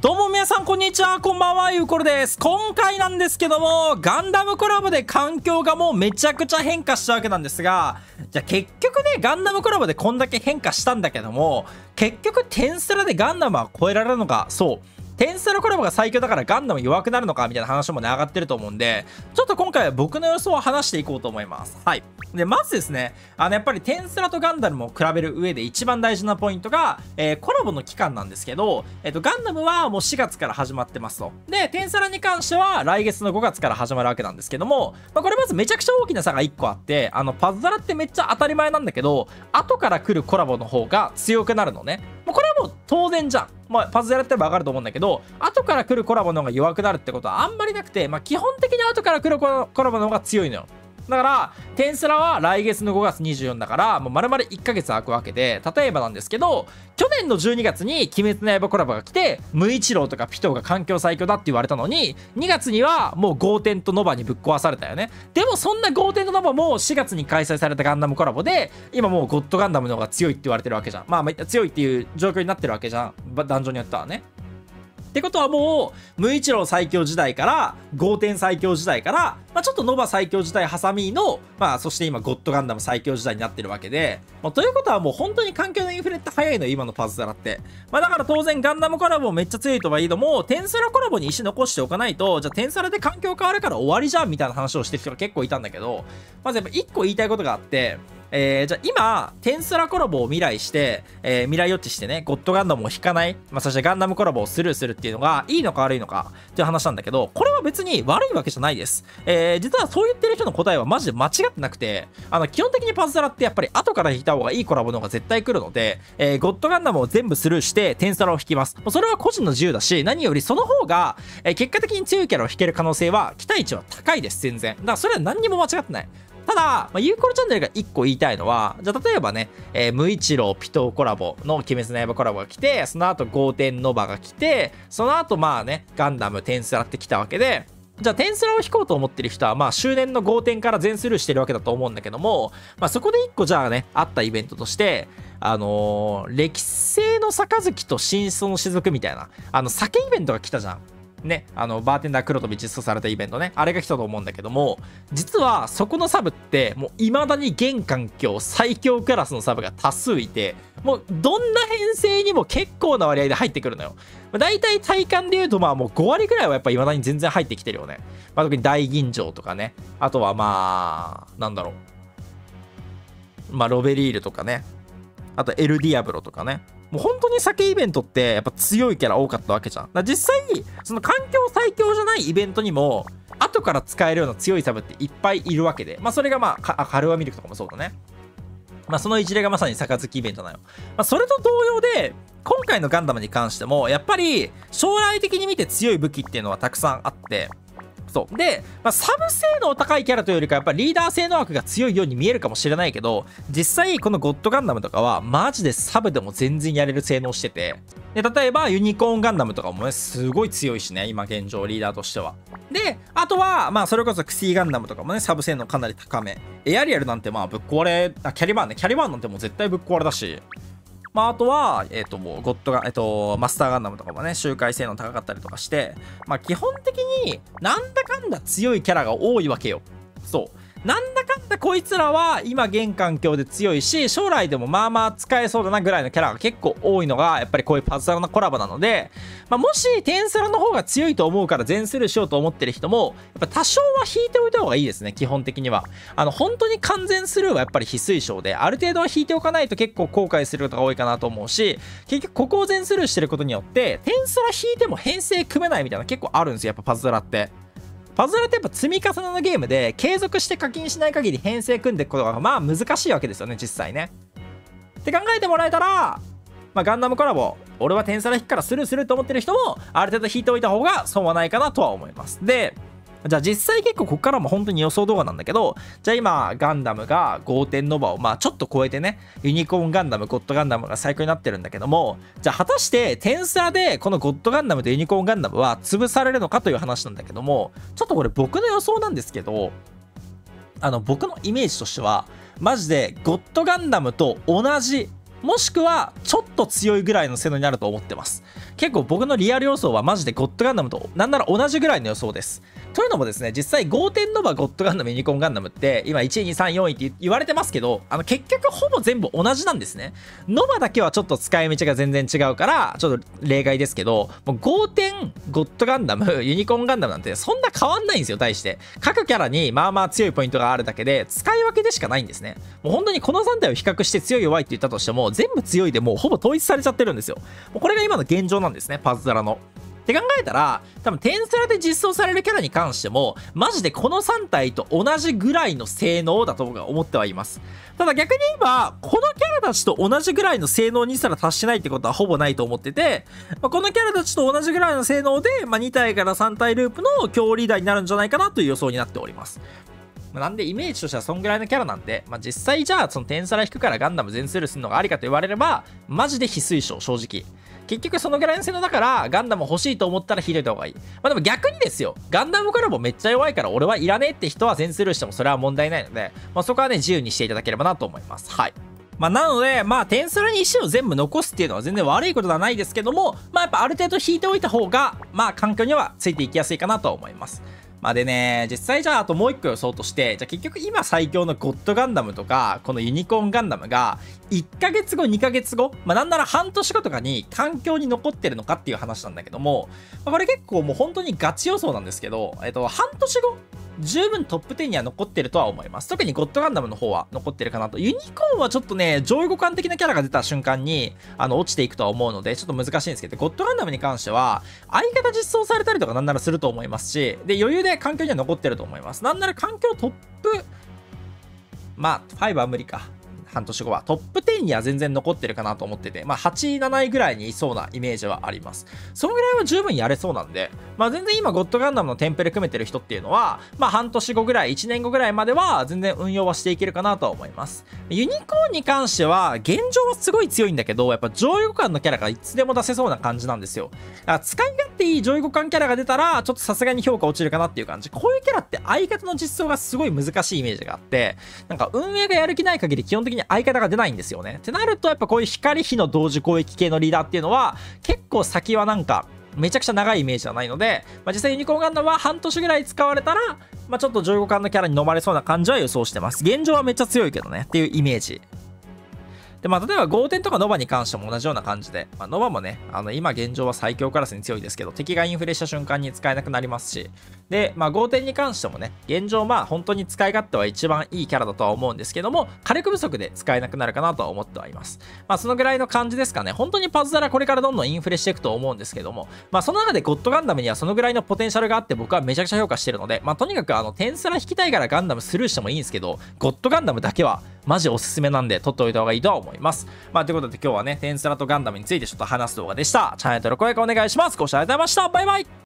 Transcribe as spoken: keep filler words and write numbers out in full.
どうも皆さんこんにちは、こんばんは、ゆうころです。今回なんですけども、ガンダムコラボで環境がもうめちゃくちゃ変化したわけなんですが、じゃあ結局ね、ガンダムコラボでこんだけ変化したんだけども、結局テンスラでガンダムは超えられるのか。そう。テンスラコラボが最強だからガンダム弱くなるのかみたいな話もね、上がってると思うんで、ちょっと今回は僕の予想を話していこうと思います。はい。で、まずですね、あの、やっぱりテンスラとガンダムを比べる上で一番大事なポイントが、えー、コラボの期間なんですけど、えっと、ガンダムはもうしがつから始まってますと。で、テンスラに関しては来月のごがつから始まるわけなんですけども、まあ、これまずめちゃくちゃ大きな差がいっこあって、あの、パズドラってめっちゃ当たり前なんだけど、後から来るコラボの方が強くなるのね。もうこれはもう当然じゃん。まあ、パズドラやってれば分かると思うんだけど、後から来るコラボの方が弱くなるってことはあんまりなくて、まあ、基本的に後から来るコラボの方が強いのよ。だから、テンスラは来月のごがつにじゅうよっかだから、もう丸々いっかげつ空くわけで、例えばなんですけど、去年のじゅうにがつに鬼滅の刃コラボが来て、無一郎とかピトーが環境最強だって言われたのに、にがつにはもうゴーテンとノバにぶっ壊されたよね。でもそんなゴーテンとノバもしがつに開催されたガンダムコラボで、今もうゴッドガンダムの方が強いって言われてるわけじゃん。まあ、まあ、強いっていう状況になってるわけじゃん。男女によってはね。ってことはもう、無一郎最強時代から、ゴーテン最強時代から、まあ、ちょっとノバ最強時代挟みの、まあ、そして今、ゴッドガンダム最強時代になってるわけで、まあ、ということはもう本当に環境のインフレって早いのよ、今のパズドラって。まあ、だから当然ガンダムコラボめっちゃ強いとはいえども、テンスラコラボに石残しておかないと、じゃあテンスラで環境変わるから終わりじゃんみたいな話をしてる人が結構いたんだけど、まずやっぱ一個言いたいことがあって、えー、じゃあ今、テンスラコラボを未来して、えー、未来予知してね、ゴッドガンダムを引かない、まあ、そしてガンダムコラボをスルーするっていうのが、いいのか悪いのかっていう話なんだけど、これは別に悪いわけじゃないです。えー、実はそう言ってる人の答えはマジで間違ってなくて、あの、基本的にパズドラってやっぱり後から引いた方がいいコラボの方が絶対来るので、えー、ゴッドガンダムを全部スルーして、テンスラを引きます。もうそれは個人の自由だし、何よりその方が、えー、結果的に強いキャラを引ける可能性は、期待値は高いです、全然。だからそれは何にも間違ってない。ただ、まあ、ユーコロチャンネルがいっこ言いたいのは、じゃあ例えばね、えー、無一郎ピトーコラボの鬼滅の刃コラボが来て、その後ゴーテンノバが来て、その後まあね、ガンダムテンスラって来たわけで、じゃあテンスラを引こうと思ってる人は、まあ終年のゴーテンから全スルーしてるわけだと思うんだけども、まあそこでいっこじゃあね、あったイベントとして、あのー、歴世の杯と真相の雫みたいな、あの酒イベントが来たじゃん。ね、あのバーテンダー黒飛び実装されたイベントね、あれが来たと思うんだけども、実はそこのサブってもう未だに現環境最強クラスのサブが多数いて、もうどんな編成にも結構な割合で入ってくるのよ。だいたい体感で言うとまあもうごわりぐらいはやっぱ未だに全然入ってきてるよね。まあ、特に大吟醸とかね、あとはまあなんだろう、まあロベリールとかね、あとエルディアブロとかね、もう本当に酒イベントってやっぱ強いキャラ多かったわけじゃん。だから実際その環境最強じゃないイベントにも後から使えるような強いサブっていっぱいいるわけで、まあそれがまあカルワミルクとかもそうだね。まあその一例がまさに杯イベントなのよ。まあそれと同様で今回のガンダムに関してもやっぱり将来的に見て強い武器っていうのはたくさんあって、そう。で、まあ、サブ性能高いキャラというよりか、やっぱりリーダー性能枠が強いように見えるかもしれないけど、実際このゴッドガンダムとかは、マジでサブでも全然やれる性能してて、で、例えばユニコーンガンダムとかもね、すごい強いしね、今現状リーダーとしては。で、あとは、まあ、それこそクシーガンダムとかもね、サブ性能かなり高め。エアリアルなんてまあ、ぶっ壊れ、あ、キャリバーンね、キャリバーンなんてもう絶対ぶっ壊れだし、まあ、あとは、えっと、もう、ゴッドが、えっと、マスターガンダムとかもね、周回性能高かったりとかして、まあ、基本的になんだかんだ強いキャラが多いわけよ。そう。なんだかんだこいつらは今現環境で強いし、将来でもまあまあ使えそうだなぐらいのキャラが結構多いのが、やっぱりこういうパズドラのコラボなので、まあ、もしテンスラの方が強いと思うから全スルーしようと思ってる人も、やっぱ多少は引いておいた方がいいですね、基本的には。あの、本当に完全スルーはやっぱり非推奨で、ある程度は引いておかないと結構後悔することが多いかなと思うし、結局ここを全スルーしてることによって、テンスラ引いても編成組めないみたいなの結構あるんですよ、やっぱパズドラって。パズドラってやっぱ積み重ねのゲームで継続して課金しない限り編成組んでいくことがまあ難しいわけですよね、実際ね。って考えてもらえたら、まあ、ガンダムコラボ、俺はテンスラ引くからスルーすると思ってる人もある程度引いておいた方が損はないかなとは思います。で、じゃあ実際結構ここからも本当に予想動画なんだけど、じゃあ今ガンダムがゴーテンノバをまあちょっと超えてね、ユニコーンガンダム、ゴッドガンダムが最強になってるんだけども、じゃあ果たしてテンスラでこのゴッドガンダムとユニコーンガンダムは潰されるのかという話なんだけども、ちょっとこれ僕の予想なんですけど、あの僕のイメージとしてはマジでゴッドガンダムと同じ、もしくはちょっと強いぐらいの性能になると思ってます。 結構僕のリアル予想はマジでゴッドガンダムとなんなら同じぐらいの予想です。というのもですね、実際ゴーテンノバゴッドガンダムユニコーンガンダムって今いちいにさんよんいって言われてますけど、あの結局ほぼ全部同じなんですね。ノバだけはちょっと使い道が全然違うからちょっと例外ですけど、もうゴーテンゴッドガンダムユニコーンガンダムなんてそんな変わんないんですよ。対して各キャラにまあまあ強いポイントがあるだけで使い分けでしかないんですね。もう本当にこのさん体を比較して強い弱いって言ったとしても全部強いでもうほぼ統一されちゃってるんですよ。もうこれが今の現状なんですね、パズドラの。って考えたら多分テンスラで実装されるキャラに関してもマジでこのさん体と同じぐらいの性能だと僕は思ってはいます。ただ逆に言えばこのキャラたちと同じぐらいの性能にすら達してないってことはほぼないと思ってて、まあ、このキャラたちと同じぐらいの性能で、まあ、に体からさん体ループの強リーダーになるんじゃないかなという予想になっております。なんでイメージとしてはそんぐらいのキャラなんで、まあ、実際じゃあそのテンサラ引くからガンダム全スルーするのがありかと言われればマジで非推奨。正直結局そのぐらいの性能だからガンダム欲しいと思ったら引いといた方がいい。まあでも逆にですよ、ガンダムコラボめっちゃ弱いから俺はいらねえって人は全スルーしてもそれは問題ないので、まあ、そこはね自由にしていただければなと思います。はい。まあ、なので、まあ、テンスラに石を全部残すっていうのは全然悪いことではないですけども、まあ、やっぱある程度引いておいた方が、まあ、環境にはついていきやすいかなと思います。まあでね、実際じゃああともう一個予想として、じゃあ結局今最強のゴッドガンダムとか、このユニコーンガンダムが、いっかげつご、にかげつご、まあなんなら半年後とかに環境に残ってるのかっていう話なんだけども、まあ、これ結構もう本当にガチ予想なんですけど、えっと、半年後、十分トップじゅうには残ってるとは思います。特にゴッドガンダムの方は残ってるかなと。ユニコーンはちょっとね、上位互換的なキャラが出た瞬間に、あの、落ちていくとは思うので、ちょっと難しいんですけど、ゴッドガンダムに関しては、相方実装されたりとかなんならすると思いますし、で、余裕で環境には残ってると思います。なんなら環境トップ、まあ、ごは無理か。半年後はトップじゅうには全然残ってるかなと思ってて、まあはち、なないぐらいにいそうなイメージはあります。そのぐらいは十分やれそうなんで、まあ全然今ゴッドガンダムのテンプレ組めてる人っていうのは、まあ半年後ぐらい、いちねんごぐらいまでは全然運用はしていけるかなとは思います。ユニコーンに関しては、現状はすごい強いんだけど、やっぱ上位互換のキャラがいつでも出せそうな感じなんですよ。だから使い勝手いい上位互換キャラが出たら、ちょっとさすがに評価落ちるかなっていう感じ。こういうキャラって相方の実装がすごい難しいイメージがあって、なんか運営がやる気ない限り基本的に相方が出ないんですですよね。ってなるとやっぱこういう光火の同時攻撃系のリーダーっていうのは結構先はなんかめちゃくちゃ長いイメージじゃないので、まあ、実際ユニコーンガンダムは半年ぐらい使われたら、まあ、ちょっとじゅうごかんのキャラに飲まれそうな感じは予想してます。現状はめっちゃ強いけどねっていうイメージで、まあ、例えばゴーテンとかノバに関しても同じような感じで、まあ、ノバもね、あの今現状は最強クラスに強いですけど、敵がインフレした瞬間に使えなくなりますし、で、まあ、ゴーテンに関してもね、現状まあ本当に使い勝手は一番いいキャラだとは思うんですけども、火力不足で使えなくなるかなとは思ってはいます。まあそのぐらいの感じですかね。本当にパズドラこれからどんどんインフレしていくと思うんですけども、まあその中でゴッドガンダムにはそのぐらいのポテンシャルがあって僕はめちゃくちゃ評価してるので、まあとにかくあのテンスラ引きたいからガンダムスルーしてもいいんですけど、ゴッドガンダムだけはマジおすすめなんで取っておいた方がいいとは思います。まあということで今日はね、テンスラとガンダムについてちょっと話す動画でした。チャンネル登録お願いします。ご視聴ありがとうございました。バイバイ。